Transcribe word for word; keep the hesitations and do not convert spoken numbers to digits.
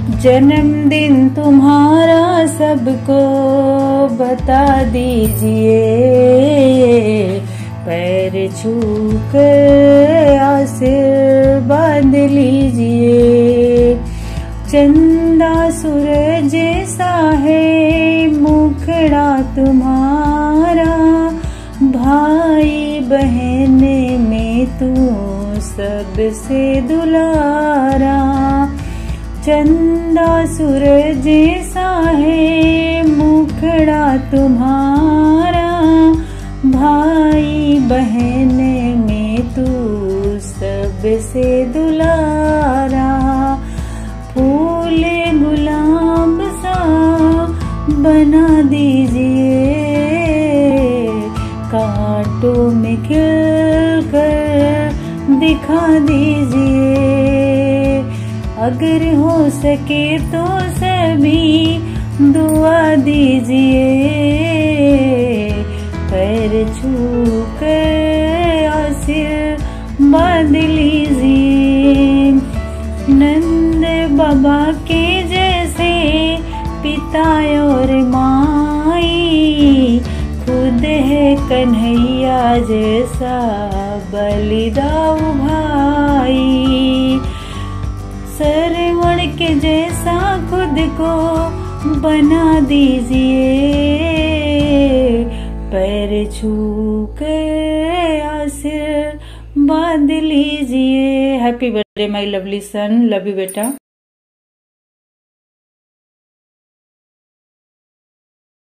जन्मदिन तुम्हारा सबको बता दीजिए, पैर छूकर आशीर्वाद लीजिए। चंदा सूरज जैसा है मुखड़ा तुम्हारा, भाई बहन में तू सबसे दुलारा। चंदा सूरज जैसा है मुखड़ा तुम्हारा, भाई बहन में तू सबसे दुलारा। फूल गुलाब सा बना दीजिए, कांटों में खिल कर दिखा दीजिए। अगर हो सके तो सभी दुआ दीजिए, पैर छूकर आशीर्वाद लीजिए। नंद बाबा के जैसे पिता और माई, खुद है कन्हैया जैसा बलिदाऊ भाई। सरवण के जैसा खुद को बना दीजिए, पैर छूकर आशीर्वाद लीजिए। Happy birthday my lovely son, love you बेटा।